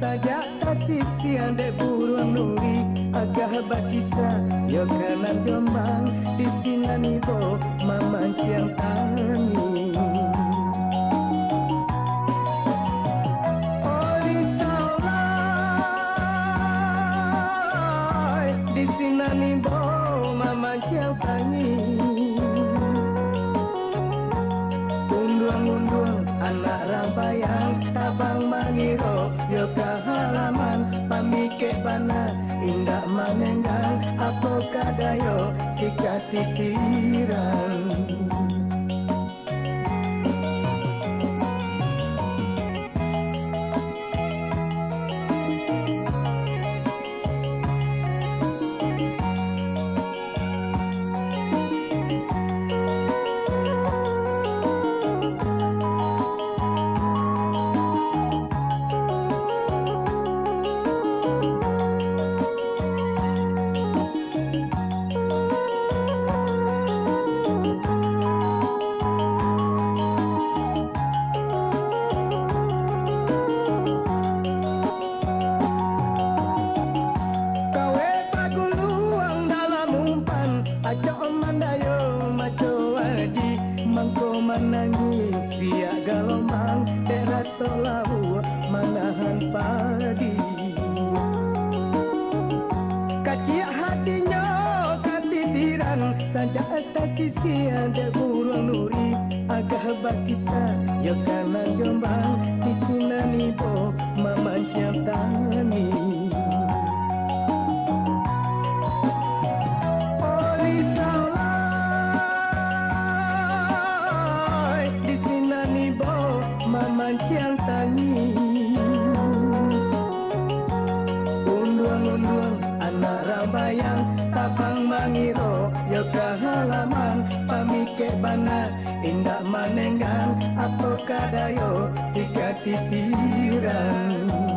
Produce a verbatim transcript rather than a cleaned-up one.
Sajak tasisi ande buruan nuri agah bakisa yo kanan Jombang di sinani bo mamanciang tani. Oli saurai di sinani bo mamanciang tani. Unduang-unduang anak rambayang tabang mangiro yo ka halaman pamike bana indak manenggang apa kadayo sikat pikiran. Ajo mandayo maco aji mangko manangi biak galombang derat tolau manahan padi. Kaki hatinya katitiran sajak atas sisi ada burung nuri agah bakisa yo kanan Jombang di sunani bo mamanciang tani. Mamanciang tani. Unduang-unduang anak rambayang tabang mangiro yo ka halaman pamike bana indak manenggang apa kadayo sikat titiran.